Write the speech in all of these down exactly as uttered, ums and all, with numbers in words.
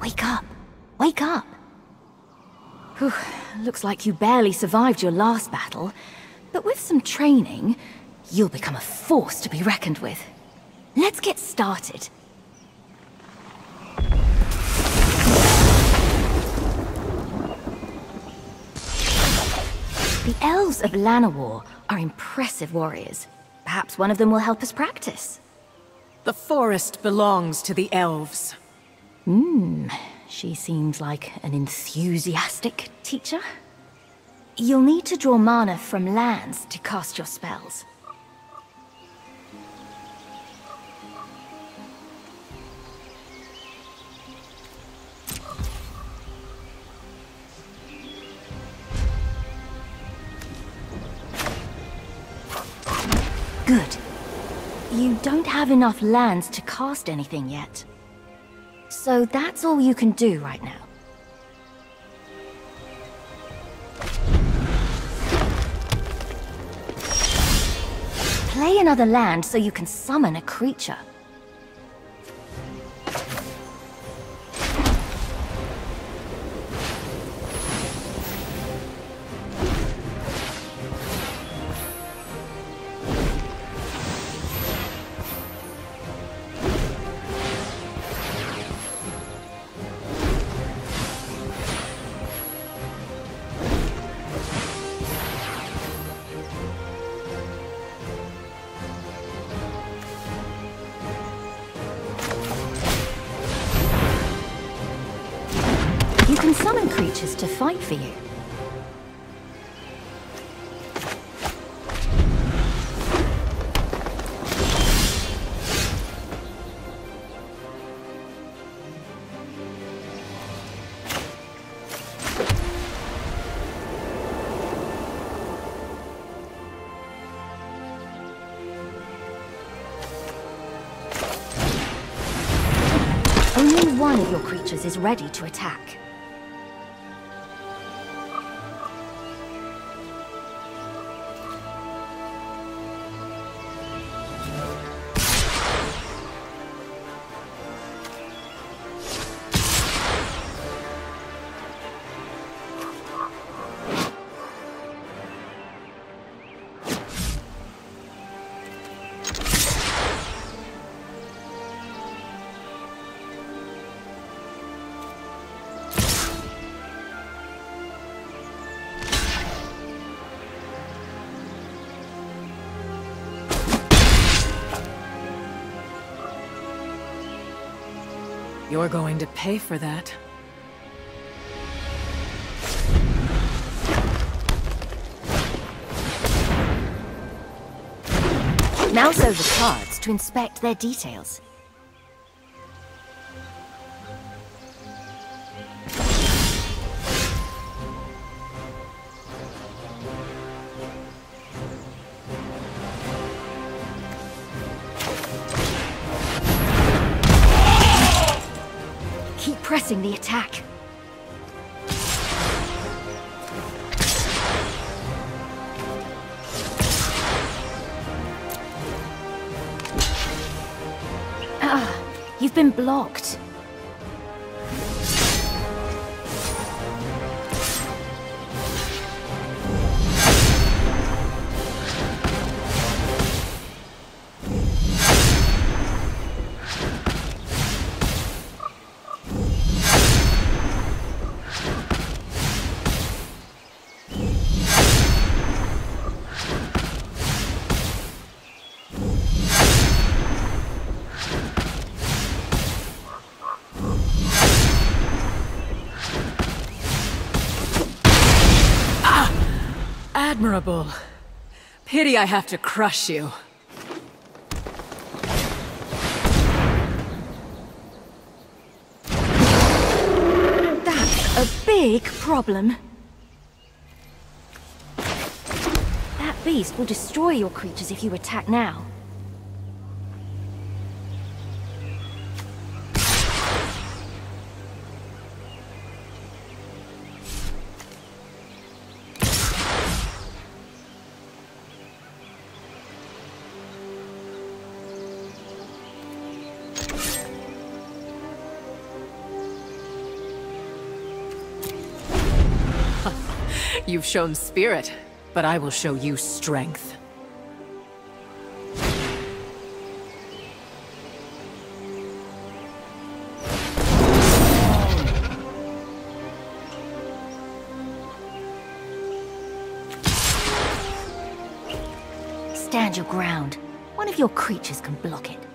Wake up! Wake up! Whew, looks like you barely survived your last battle, but with some training, you'll become a force to be reckoned with. Let's get started. The elves of Llanowar are impressive warriors. Perhaps one of them will help us practice. The forest belongs to the elves. Hmm, she seems like an enthusiastic teacher. You'll need to draw mana from lands to cast your spells. Good. You don't have enough lands to cast anything yet. So that's all you can do right now. Play another land so you can summon a creature. You can summon creatures to fight for you. Only one of your creatures is ready to attack. You're going to pay for that. Mouse over cards to inspect their details. Keep pressing the attack. Ah, you've been blocked. Admirable. Pity I have to crush you. That's a big problem. That beast will destroy your creatures if you attack now. You've shown spirit, but I will show you strength. Stand your ground. One of your creatures can block it.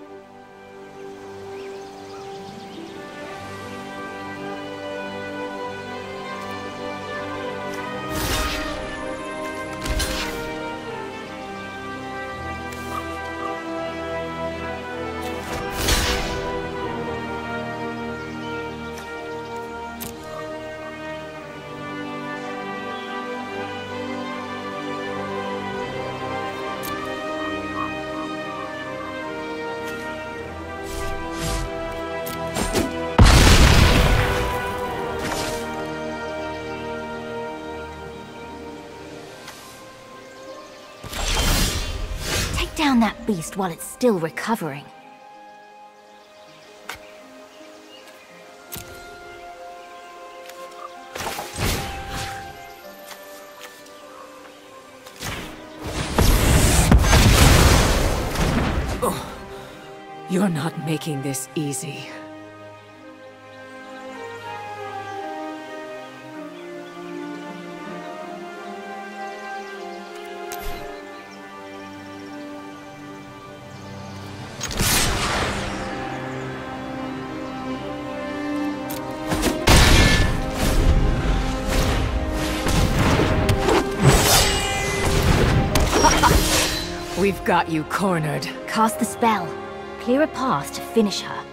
Down that beast while it's still recovering. Oh, you're not making this easy. We've got you cornered. Cast the spell. Clear a path to finish her.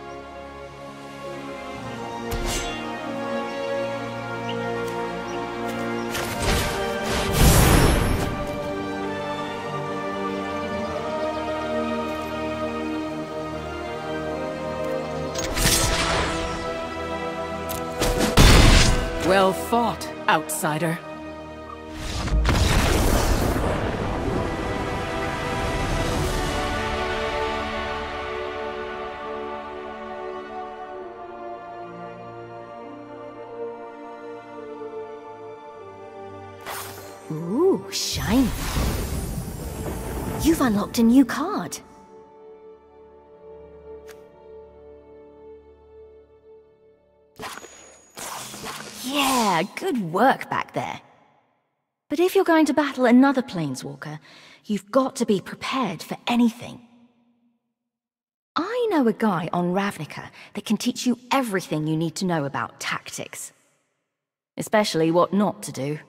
Well fought, outsider. Ooh, shiny. You've unlocked a new card. Yeah, good work back there. But if you're going to battle another Planeswalker, you've got to be prepared for anything. I know a guy on Ravnica that can teach you everything you need to know about tactics. Especially what not to do.